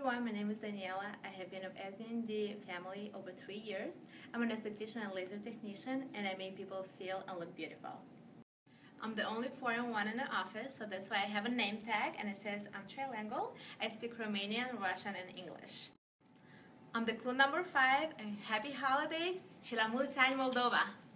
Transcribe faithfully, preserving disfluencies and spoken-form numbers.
everyone, my name is Daniela. I have been of S D and D family over three years. I'm an esthetician and laser technician, and I make people feel and look beautiful. I'm the only foreign one in the office, so that's why I have a name tag, and it says I'm trilingual. I speak Romanian, Russian, and English. I'm the clue number five, and happy holidays și la mulți ani Moldova!